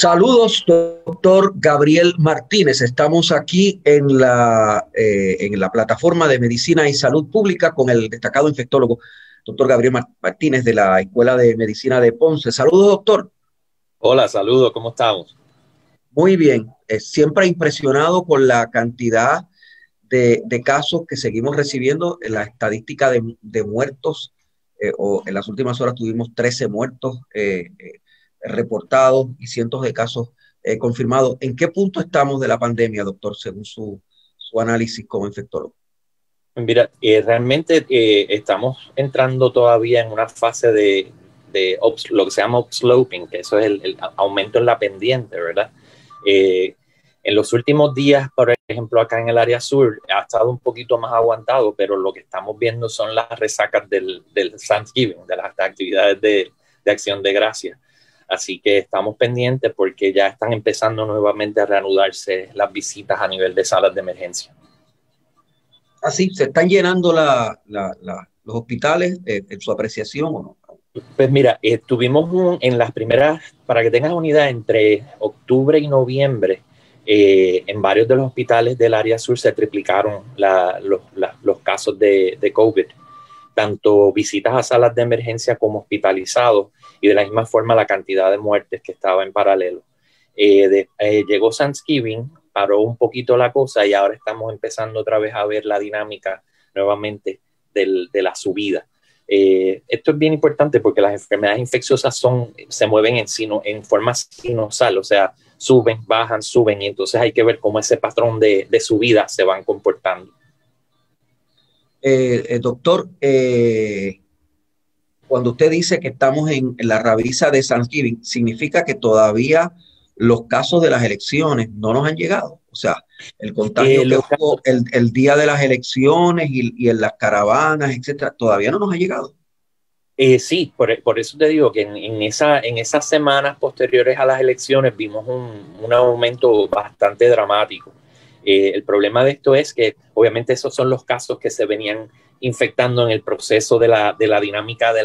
Saludos, doctor Gabriel Martínez. Estamos aquí en la plataforma de Medicina y Salud Pública con el destacado infectólogo, doctor Gabriel Martínez de la Escuela de Medicina de Ponce. Saludos, doctor. Hola, saludos, ¿cómo estamos? Muy bien. Siempre impresionado con la cantidad de casos que seguimos recibiendo. En la estadística de muertos, o en las últimas horas tuvimos 13 muertos reportados y cientos de casos confirmados. ¿En qué punto estamos de la pandemia, doctor, según su análisis como infectólogo? Mira, realmente estamos entrando todavía en una fase de lo que se llama upsloping, que eso es el aumento en la pendiente, ¿verdad? En los últimos días, por ejemplo, acá en el área sur, ha estado un poquito más aguantado, pero lo que estamos viendo son las resacas del Thanksgiving, de las actividades de acción de gracias. Así que estamos pendientes porque ya están empezando nuevamente a reanudarse las visitas a nivel de salas de emergencia. Así, ¿se están llenando los hospitales en su apreciación o no? Pues mira, tuvimos en las primeras, para que tengas una idea, entre octubre y noviembre, en varios de los hospitales del área sur se triplicaron los casos de COVID, tanto visitas a salas de emergencia como hospitalizados, y de la misma forma la cantidad de muertes que estaba en paralelo. Llegó Thanksgiving, paró un poquito la cosa y ahora estamos empezando otra vez a ver la dinámica nuevamente de la subida. Esto es bien importante porque las enfermedades infecciosas se mueven en forma sinusal, o sea, suben, bajan, suben, y entonces hay que ver cómo ese patrón de subida se van comportando. Doctor, cuando usted dice que estamos en la rabiza de Thanksgiving, ¿significa que todavía los casos de las elecciones no nos han llegado? O sea, el contagio que hubo el día de las elecciones y en las caravanas, etcétera, todavía no nos ha llegado. Sí, por eso te digo que en esas semanas posteriores a las elecciones vimos un aumento bastante dramático. El problema de esto es que obviamente esos son los casos que se venían infectando en el proceso de la dinámica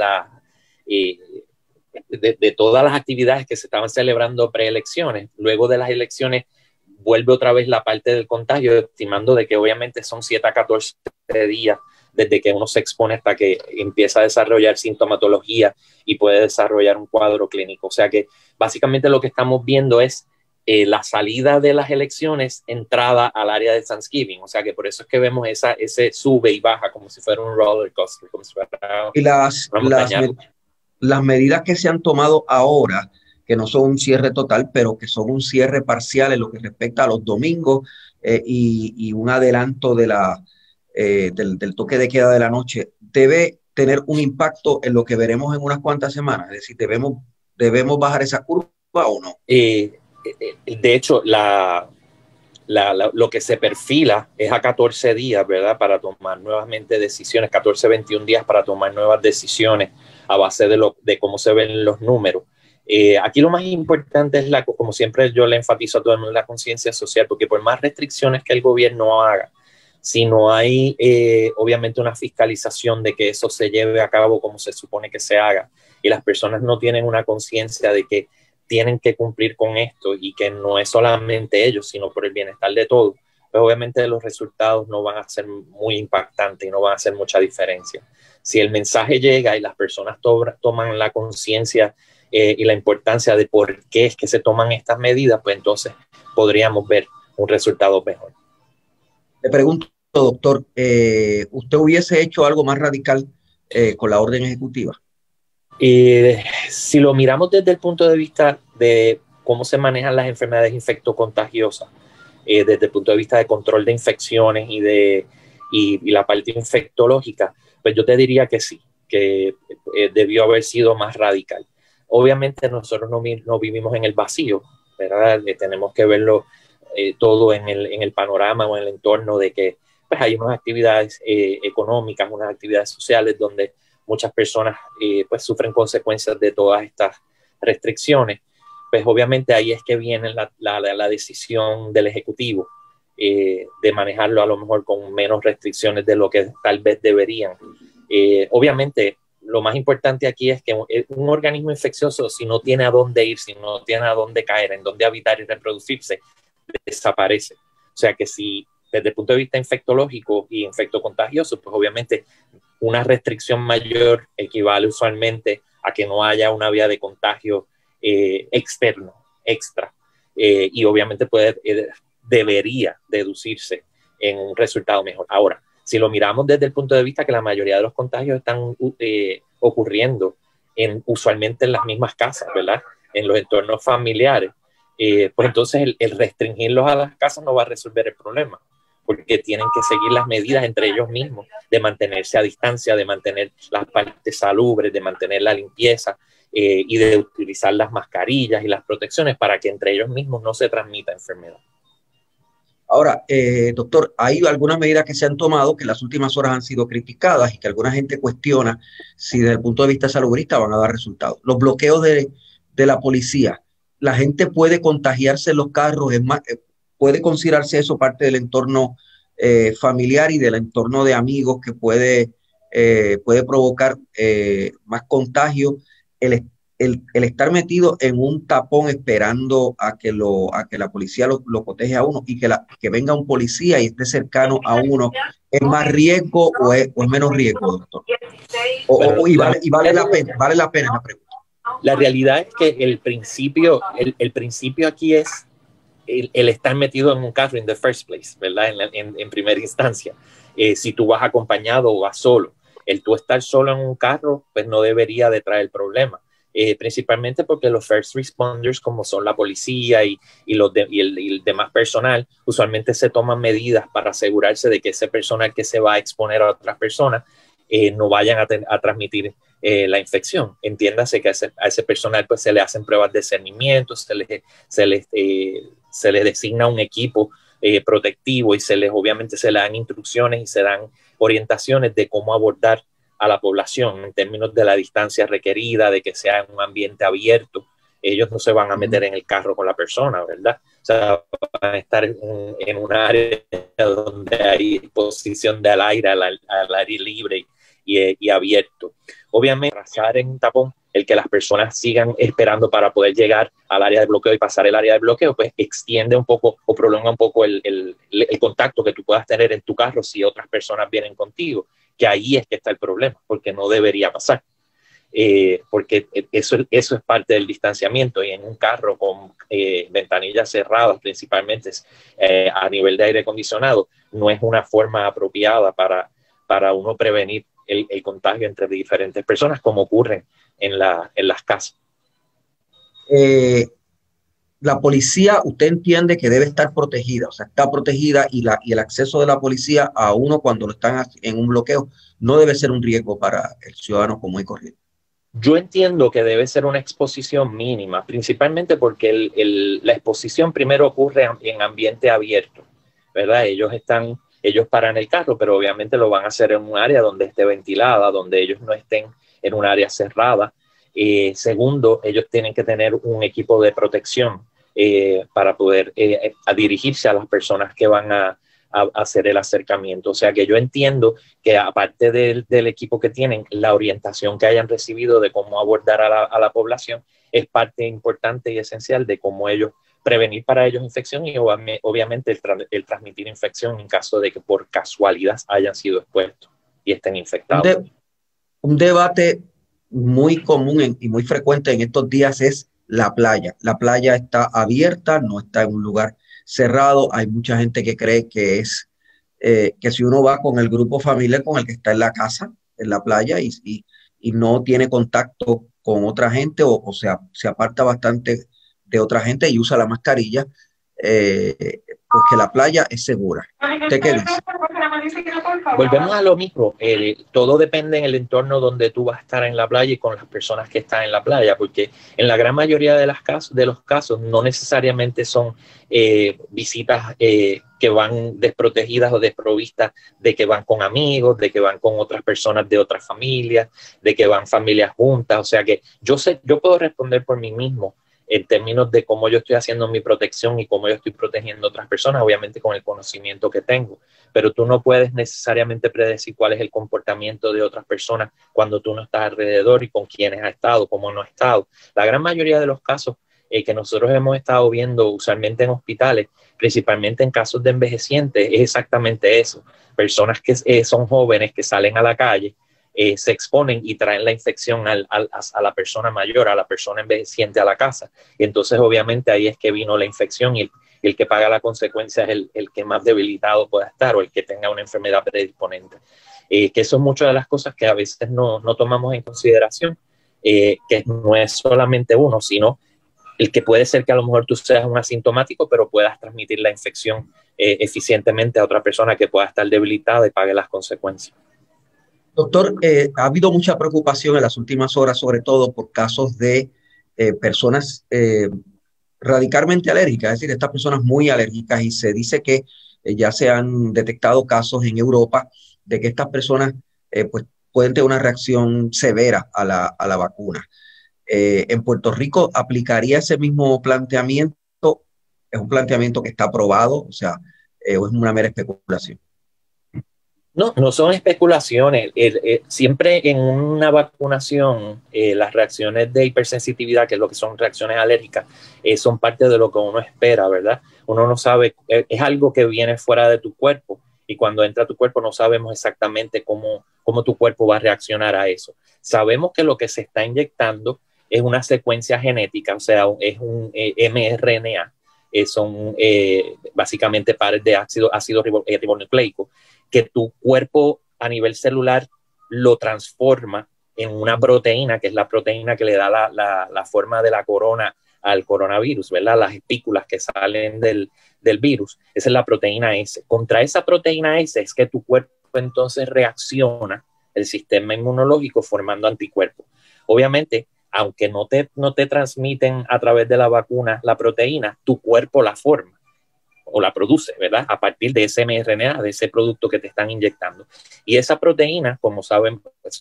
de todas las actividades que se estaban celebrando preelecciones. Luego de las elecciones vuelve otra vez la parte del contagio, estimando de que obviamente son 7 a 14 días desde que uno se expone hasta que empieza a desarrollar sintomatología y puede desarrollar un cuadro clínico. O sea que básicamente lo que estamos viendo es la salida de las elecciones, entrada al área de Thanksgiving. O sea que por eso es que vemos ese sube y baja como si fuera un roller coaster, como si fuera y las medidas que se han tomado ahora, que no son un cierre total, pero que son un cierre parcial en lo que respecta a los domingos y un adelanto del toque de queda de la noche, debe tener un impacto en lo que veremos en unas cuantas semanas. Es decir, ¿debemos bajar esa curva o no? De hecho, lo que se perfila es a 14 días, ¿verdad? Para tomar nuevamente decisiones, 14, 21 días para tomar nuevas decisiones a base de cómo se ven los números. Aquí lo más importante es, como siempre yo le enfatizo a todo el mundo, la conciencia social, porque por más restricciones que el gobierno haga, si no hay obviamente una fiscalización de que eso se lleve a cabo como se supone que se haga, y las personas no tienen una conciencia de que tienen que cumplir con esto y que no es solamente ellos, sino por el bienestar de todos, pues obviamente los resultados no van a ser muy impactantes y no van a hacer mucha diferencia. Si el mensaje llega y las personas toman la conciencia y la importancia de por qué es que se toman estas medidas, pues entonces podríamos ver un resultado mejor. Le pregunto, doctor, ¿usted hubiese hecho algo más radical con la orden ejecutiva? Si lo miramos desde el punto de vista de cómo se manejan las enfermedades infectocontagiosas, desde el punto de vista de control de infecciones y la parte infectológica, pues yo te diría que sí, que debió haber sido más radical. Obviamente nosotros no vivimos en el vacío, ¿verdad? Tenemos que verlo todo en el panorama o en el entorno de que pues, hay unas actividades económicas, unas actividades sociales donde muchas personas pues sufren consecuencias de todas estas restricciones. Pues obviamente ahí es que viene la decisión del Ejecutivo de manejarlo a lo mejor con menos restricciones de lo que tal vez deberían. Obviamente lo más importante aquí es que un organismo infeccioso, si no tiene a dónde ir, si no tiene a dónde caer, en dónde habitar y reproducirse, desaparece. O sea que si desde el punto de vista infectológico y infectocontagioso, pues obviamente una restricción mayor equivale usualmente a que no haya una vía de contagio externo, extra, y obviamente debería deducirse en un resultado mejor. Ahora, si lo miramos desde el punto de vista que la mayoría de los contagios están ocurriendo usualmente en las mismas casas, ¿verdad? En los entornos familiares, pues entonces el restringirlos a las casas no va a resolver el problema, porque tienen que seguir las medidas entre ellos mismos de mantenerse a distancia, de mantener las partes salubres, de mantener la limpieza y de utilizar las mascarillas y las protecciones para que entre ellos mismos no se transmita enfermedad. Ahora, doctor, hay algunas medidas que se han tomado que en las últimas horas han sido criticadas y que alguna gente cuestiona si desde el punto de vista salubrista van a dar resultados. Los bloqueos de la policía. La gente puede contagiarse en los carros, es más, puede considerarse eso parte del entorno familiar y del entorno de amigos que puede provocar más contagio. El estar metido en un tapón esperando a que la policía lo coteje a uno y que venga un policía y esté cercano a uno, ¿es más riesgo o es menos riesgo, doctor? Vale la pena la pregunta. La realidad es que el principio aquí es el estar metido en un carro in the first place, ¿verdad? En primera instancia. Si tú vas acompañado o vas solo, el tú estar solo en un carro, pues no debería de traer problema. Principalmente porque los first responders, como son la policía y el demás personal, usualmente se toman medidas para asegurarse de que ese personal que se va a exponer a otras personas no vayan a transmitir la infección. Entiéndase que a ese personal pues se le hacen pruebas de cernimiento, se les designa un equipo protectivo y obviamente se le dan instrucciones y se dan orientaciones de cómo abordar a la población en términos de la distancia requerida, de que sea en un ambiente abierto. Ellos no se van a meter en el carro con la persona, ¿verdad? O sea, van a estar en un área donde hay exposición al aire libre y abierto. Obviamente, pasar en un tapón, el que las personas sigan esperando para poder llegar al área de bloqueo y pasar el área de bloqueo, pues extiende un poco o prolonga un poco el contacto que tú puedas tener en tu carro si otras personas vienen contigo, que ahí es que está el problema, porque no debería pasar. Porque eso es parte del distanciamiento, y en un carro con ventanillas cerradas principalmente a nivel de aire acondicionado no es una forma apropiada para uno prevenir el contagio entre diferentes personas, como ocurre en las casas. La policía, usted entiende que debe estar protegida, o sea, está protegida y el acceso de la policía a uno cuando lo están en un bloqueo no debe ser un riesgo para el ciudadano común y corriente. Yo entiendo que debe ser una exposición mínima, principalmente porque la exposición primero ocurre en ambiente abierto, ¿verdad? Ellos paran el carro, pero obviamente lo van a hacer en un área donde esté ventilada, donde ellos no estén en un área cerrada. Segundo, ellos tienen que tener un equipo de protección para poder dirigirse a las personas que van a hacer el acercamiento. O sea que yo entiendo que aparte del equipo que tienen, la orientación que hayan recibido de cómo abordar a la población es parte importante y esencial de cómo ellos prevenir para ellos infección y obviamente el transmitir infección en caso de que por casualidad hayan sido expuestos y estén infectados. Un debate muy común y muy frecuente en estos días es la playa. La playa está abierta, no está en un lugar cerrado. Hay mucha gente que cree que que si uno va con el grupo familiar con el que está en la casa, en la playa, y no tiene contacto con otra gente o sea, se aparta bastante de otra gente y usa la mascarilla, pues que la playa es segura. ¿Usted qué dice? Volvemos a lo mismo. Todo depende en el entorno donde tú vas a estar en la playa y con las personas que están en la playa, porque en la gran mayoría de los casos no necesariamente son visitas que van desprotegidas o desprovistas de que van con amigos, de que van con otras personas de otras familias, de que van familias juntas. O sea que yo puedo responder por mí mismo en términos de cómo yo estoy haciendo mi protección y cómo yo estoy protegiendo a otras personas, obviamente con el conocimiento que tengo. Pero tú no puedes necesariamente predecir cuál es el comportamiento de otras personas cuando tú no estás alrededor y con quiénes ha estado, cómo no ha estado. La gran mayoría de los casos que nosotros hemos estado viendo usualmente en hospitales, principalmente en casos de envejecientes, es exactamente eso. Personas que son jóvenes que salen a la calle, se exponen y traen la infección a la persona mayor, a la persona envejeciente a la casa. Y entonces obviamente ahí es que vino la infección y el que paga la consecuencia es el que más debilitado pueda estar o el que tenga una enfermedad predisponente. Que eso es muchas de las cosas que a veces no tomamos en consideración, que no es solamente uno, sino el que puede ser que a lo mejor tú seas un asintomático, pero puedas transmitir la infección eficientemente a otra persona que pueda estar debilitada y pague las consecuencias. Doctor, ha habido mucha preocupación en las últimas horas, sobre todo por casos de personas radicalmente alérgicas, es decir, estas personas muy alérgicas, y se dice que ya se han detectado casos en Europa de que estas personas pues pueden tener una reacción severa a la vacuna. ¿En Puerto Rico aplicaría ese mismo planteamiento? ¿Es un planteamiento que está aprobado? O sea, ¿o es una mera especulación? No son especulaciones. Siempre en una vacunación, las reacciones de hipersensitividad, que es lo que son reacciones alérgicas, son parte de lo que uno espera, ¿verdad? Uno no sabe, es algo que viene fuera de tu cuerpo y cuando entra a tu cuerpo no sabemos exactamente cómo tu cuerpo va a reaccionar a eso. Sabemos que lo que se está inyectando es una secuencia genética, o sea, es un mRNA, son básicamente pares de ácido ribonucleico, que tu cuerpo a nivel celular lo transforma en una proteína, que es la proteína que le da la forma de la corona al coronavirus, ¿verdad? Las espículas que salen del virus. Esa es la proteína S. Contra esa proteína S es que tu cuerpo entonces reacciona, el sistema inmunológico, formando anticuerpos. Obviamente, aunque no te transmiten a través de la vacuna la proteína, tu cuerpo la forma o la produce, ¿verdad? A partir de ese mRNA, de ese producto que te están inyectando. Y esa proteína, como saben, pues,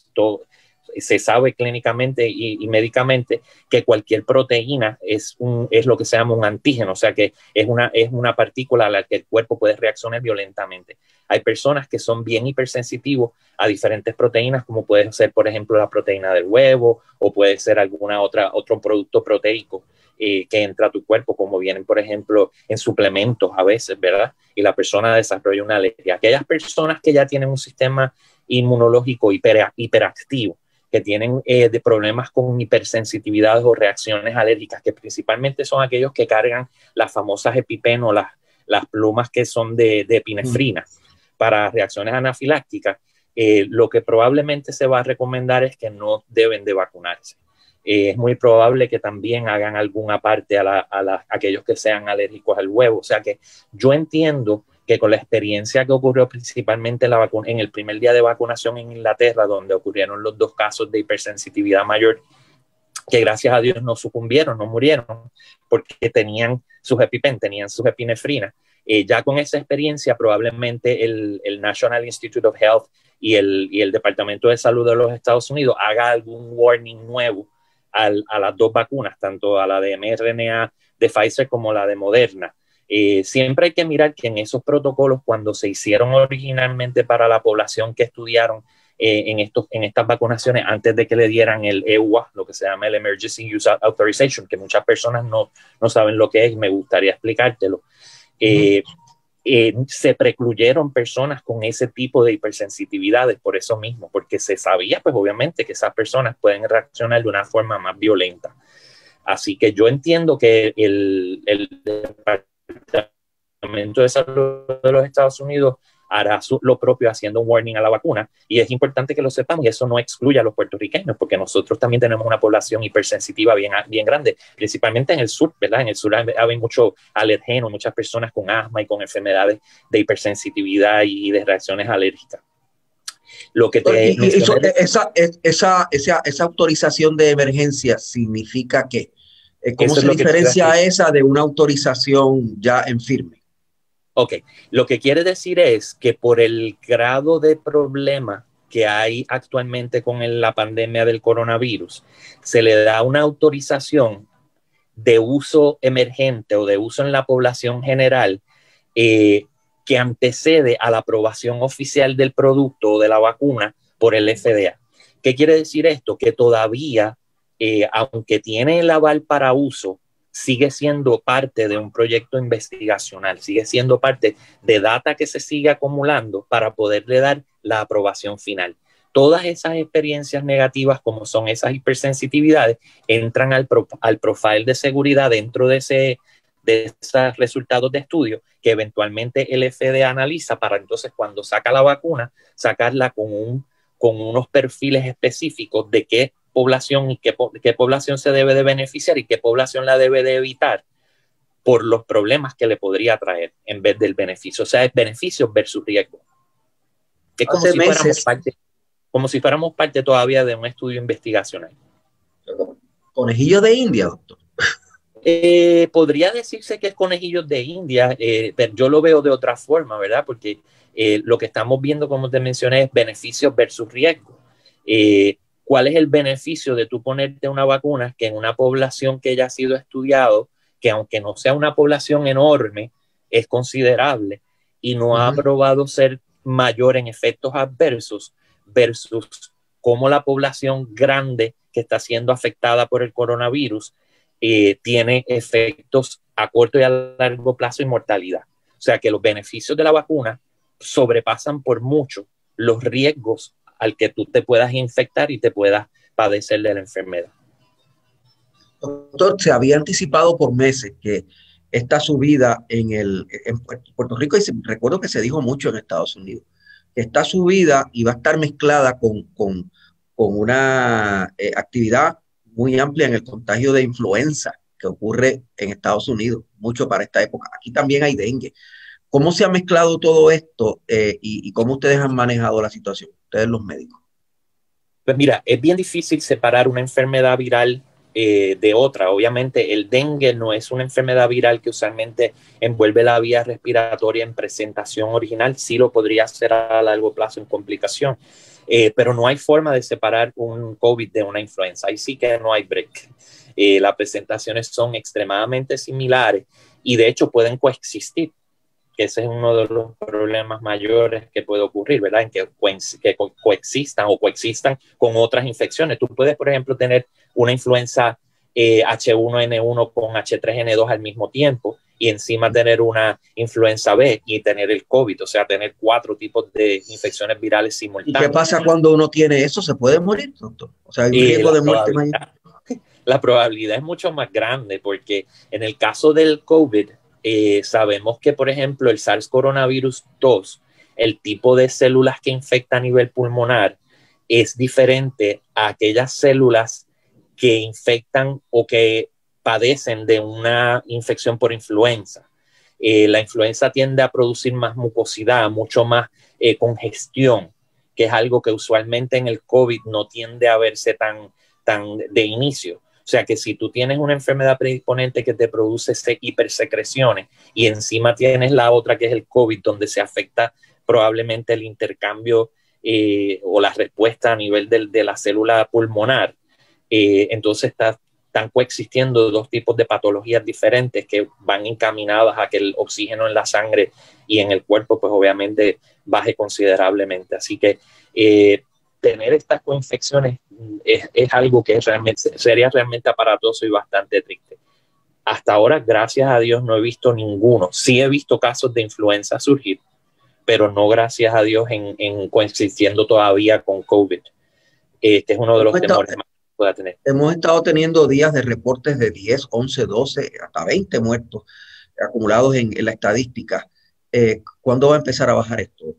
se sabe clínicamente y médicamente que cualquier proteína es lo que se llama un antígeno, o sea que es una partícula a la que el cuerpo puede reaccionar violentamente. Hay personas que son bien hipersensitivos a diferentes proteínas, como puede ser, por ejemplo, la proteína del huevo o puede ser otro producto proteico que entra a tu cuerpo, como vienen, por ejemplo, en suplementos a veces, ¿verdad? Y la persona desarrolla una alergia. Aquellas personas que ya tienen un sistema inmunológico hiperactivo, que tienen de problemas con hipersensitividades o reacciones alérgicas, que principalmente son aquellos que cargan las famosas EpiPen o las plumas que son de epinefrina para reacciones anafilácticas, lo que probablemente se va a recomendar es que no deben de vacunarse. Es muy probable que también hagan alguna parte a aquellos que sean alérgicos al huevo. O sea que yo entiendo que con la experiencia que ocurrió principalmente en el primer día de vacunación en Inglaterra, donde ocurrieron los 2 casos de hipersensitividad mayor, que gracias a Dios no sucumbieron, no murieron, porque tenían sus EpiPen, tenían sus epinefrina. Ya con esa experiencia, probablemente el National Institute of Health y el Departamento de Salud de los Estados Unidos haga algún warning nuevo a las 2 vacunas, tanto a la de mRNA de Pfizer como la de Moderna. Siempre hay que mirar que en esos protocolos, cuando se hicieron originalmente para la población que estudiaron en estas vacunaciones, antes de que le dieran el EUA, lo que se llama el Emergency Use Authorization, que muchas personas no saben lo que es, me gustaría explicártelo. Se precluyeron personas con ese tipo de hipersensitividades por eso mismo, porque se sabía, pues obviamente, que esas personas pueden reaccionar de una forma más violenta. Así que yo entiendo que el Departamento de Salud de los Estados Unidos hará lo propio haciendo un warning a la vacuna, y es importante que lo sepamos, y eso no excluye a los puertorriqueños, porque nosotros también tenemos una población hipersensitiva bien grande, principalmente en el sur, ¿verdad? En el sur hay mucho alergeno, muchas personas con asma y con enfermedades de hipersensitividad y de reacciones alérgicas. Lo que esa autorización de emergencia significa que ¿cómo se diferencia esa de una autorización ya en firme? Ok, lo que quiere decir es que por el grado de problema que hay actualmente con la pandemia del coronavirus, se le da una autorización de uso emergente o de uso en la población general que antecede a la aprobación oficial del producto o de la vacuna por el FDA. ¿Qué quiere decir esto? Que todavía, aunque tiene el aval para uso, sigue siendo parte de un proyecto investigacional, sigue siendo parte de data que se sigue acumulando para poderle dar la aprobación final. Todas esas experiencias negativas, como son esas hipersensitividades, entran al profile de seguridad dentro de esos resultados de estudio que eventualmente el FDA analiza para entonces cuando saca la vacuna, sacarla con unos perfiles específicos de qué población y qué población se debe de beneficiar y qué población la debe de evitar por los problemas que le podría traer en vez del beneficio. O sea, es beneficios versus riesgo. Es como si fuéramos parte todavía de un estudio investigacional. ¿Conejillos de India, doctor? Podría decirse que es conejillos de India, pero yo lo veo de otra forma, ¿verdad? Porque lo que estamos viendo, como te mencioné, es beneficios versus riesgo. ¿Cuál es el beneficio de tú ponerte una vacuna que en una población que ya ha sido estudiado, que aunque no sea una población enorme, es considerable y no ha probado ser mayor en efectos adversos versus cómo la población grande que está siendo afectada por el coronavirus tiene efectos a corto y a largo plazo y mortalidad? O sea que los beneficios de la vacuna sobrepasan por mucho los riesgos al que tú te puedas infectar y te puedas padecer de la enfermedad. Doctor, se había anticipado por meses que esta subida en Puerto Rico, y recuerdo que se dijo mucho en Estados Unidos, que esta subida iba a estar mezclada con una actividad muy amplia en el contagio de influenza que ocurre en Estados Unidos, mucho para esta época. Aquí también hay dengue. ¿Cómo se ha mezclado todo esto y cómo ustedes han manejado la situación, ustedes los médicos? Pues mira, es bien difícil separar una enfermedad viral de otra. Obviamente el dengue no es una enfermedad viral que usualmente envuelve la vía respiratoria en presentación original, sí lo podría hacer a largo plazo en complicación, pero no hay forma de separar un COVID de una influenza, ahí sí que no hay break. Las presentaciones son extremadamente similares y de hecho pueden coexistir, que ese es uno de los problemas mayores que puede ocurrir, ¿verdad? En que coexistan con otras infecciones. Tú puedes, por ejemplo, tener una influenza H1N1 con H3N2 al mismo tiempo y encima tener una influenza B y tener el COVID, o sea, tener 4 tipos de infecciones virales simultáneas. ¿Y qué pasa cuando uno tiene eso? ¿Se puede morir, doctor? O sea, hay un riesgo de muerte mayor. La probabilidad es mucho más grande porque en el caso del COVID, sabemos que, por ejemplo, el SARS coronavirus 2, el tipo de células que infecta a nivel pulmonar es diferente a aquellas células que infectan o que padecen de una infección por influenza. La influenza tiende a producir más mucosidad, mucho más congestión, que es algo que usualmente en el COVID no tiende a verse tan de inicio. O sea que si tú tienes una enfermedad predisponente que te produce hipersecreciones y encima tienes la otra que es el COVID, donde se afecta probablemente el intercambio o la respuesta a nivel de la célula pulmonar, entonces están coexistiendo 2 tipos de patologías diferentes que van encaminadas a que el oxígeno en la sangre y en el cuerpo pues obviamente baje considerablemente. Así que tener estas coinfecciones es algo que sería realmente aparatoso y bastante triste. Hasta ahora, gracias a Dios, no he visto ninguno. Sí he visto casos de influenza surgir, pero no, gracias a Dios, en coexistiendo todavía con COVID. Este es uno de los temores más que pueda tener. Hemos estado teniendo días de reportes de 10, 11, 12, hasta 20 muertos acumulados en la estadística. ¿Cuándo va a empezar a bajar esto?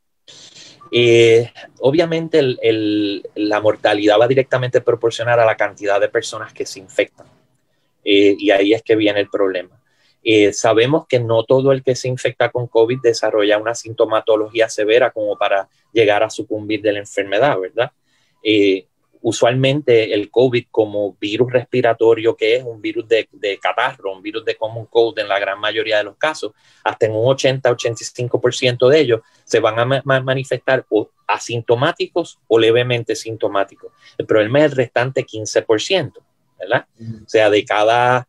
Obviamente la mortalidad va directamente proporcional a la cantidad de personas que se infectan y ahí es que viene el problema. Sabemos que no todo el que se infecta con COVID desarrolla una sintomatología severa como para llegar a sucumbir de la enfermedad, ¿verdad? Usualmente el COVID como virus respiratorio, que es un virus de catarro, un virus de common cold en la gran mayoría de los casos, hasta en un 80-85% de ellos se van a manifestar o asintomáticos o levemente sintomáticos. El problema es el restante 15%, ¿verdad? O sea, de cada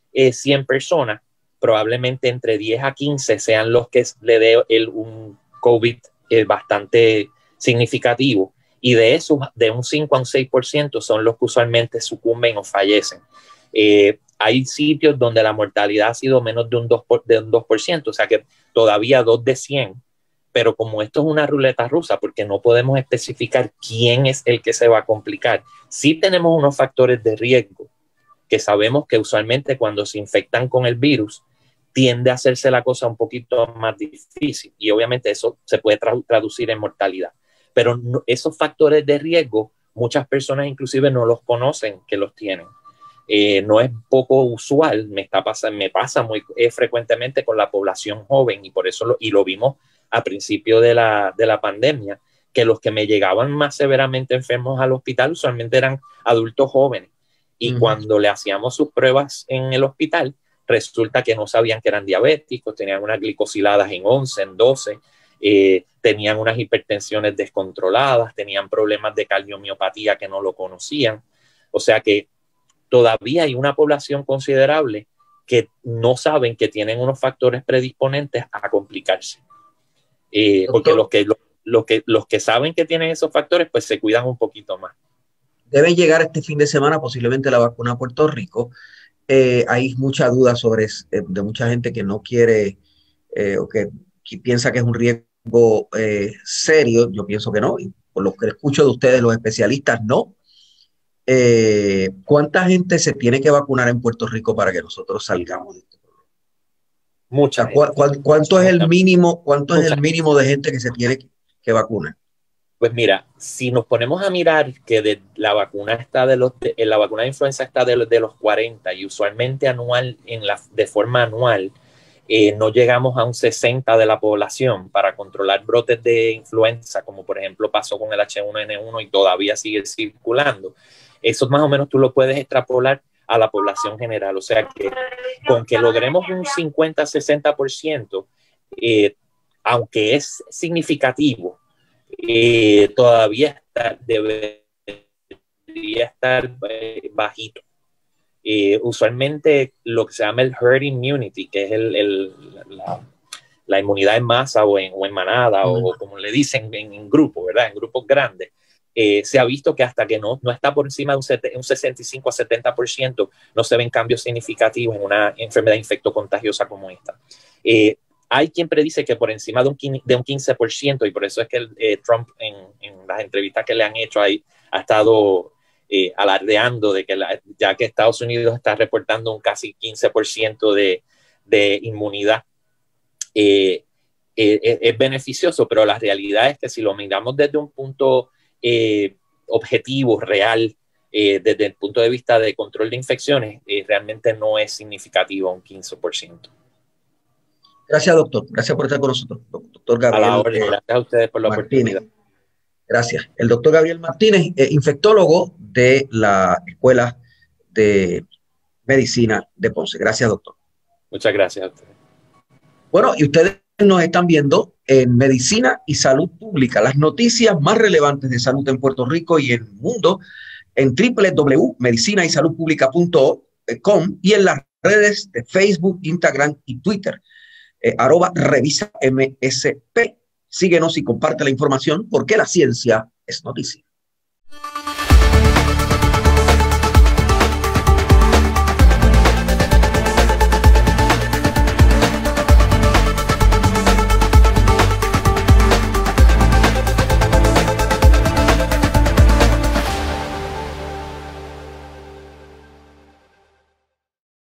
100 personas, probablemente entre 10 a 15 sean los que le dé un COVID bastante significativo. Y de esos, de un 5 a un 6% son los que usualmente sucumben o fallecen. Hay sitios donde la mortalidad ha sido menos de un 2%, o sea que todavía 2 de 100. Pero como esto es una ruleta rusa, porque no podemos especificar quién es el que se va a complicar, sí tenemos unos factores de riesgo que sabemos que usualmente cuando se infectan con el virus tiende a hacerse la cosa un poquito más difícil y obviamente eso se puede traducir en mortalidad. Pero no, esos factores de riesgo, muchas personas inclusive no los conocen que los tienen. No es poco usual, me pasa muy frecuentemente con la población joven y por eso lo vimos a principio de la pandemia, que los que me llegaban más severamente enfermos al hospital usualmente eran adultos jóvenes y cuando le hacíamos sus pruebas en el hospital resulta que no sabían que eran diabéticos, tenían unas glicosiladas en 11, en 12, tenían unas hipertensiones descontroladas, tenían problemas de cardiomiopatía que no lo conocían. O sea que todavía hay una población considerable que no saben que tienen unos factores predisponentes a complicarse. Porque los que saben que tienen esos factores, pues se cuidan un poquito más. Debe llegar este fin de semana posiblemente la vacuna a Puerto Rico. Hay mucha duda de mucha gente que no quiere o que piensa que es un riesgo serio. Yo pienso que no, y por lo que escucho de ustedes, los especialistas, no. ¿Cuánta gente se tiene que vacunar en Puerto Rico para que nosotros salgamos de este problema? Mucha. ¿Cuánto es el mínimo? ¿Cuánto es el mínimo de gente que se tiene que vacunar? Pues mira, si nos ponemos a mirar que la vacuna de influenza está de los 40 y usualmente de forma anual no llegamos a un 60 de la población para controlar brotes de influenza, como por ejemplo pasó con el H1N1 y todavía sigue circulando. Eso más o menos tú lo puedes extrapolar a la población general. O sea que con que logremos un 50-60%, aunque es significativo, todavía debería estar bajito. Usualmente lo que se llama el herd immunity, que es la inmunidad en masa o en manada, o como le dicen en grupo, ¿verdad? En grupos grandes. Se ha visto que hasta que no está por encima de un 65 a 70%, no se ven cambios significativos en una enfermedad infectocontagiosa como esta. Hay quien predice que por encima de un 15%, y por eso es que Trump en las entrevistas que le han hecho ahí ha estado alardeando de que ya que Estados Unidos está reportando un casi 15% de inmunidad, es beneficioso, pero la realidad es que si lo miramos desde un punto objetivo, real, desde el punto de vista de control de infecciones, realmente no es significativo un 15%. Gracias, doctor. Gracias por estar con nosotros. Doctor Gabriel. A la orden. Gracias a ustedes por la oportunidad. Gracias. El doctor Gabriel Martínez, infectólogo de la Escuela de Medicina de Ponce. Gracias, doctor. Muchas gracias a ustedes. Bueno, y ustedes nos están viendo en Medicina y Salud Pública, las noticias más relevantes de salud en Puerto Rico y en el mundo, en www.medicinaysaludpublica.com y en las redes de Facebook, Instagram y Twitter. @revisa MSP. Síguenos y comparte la información porque la ciencia es noticia.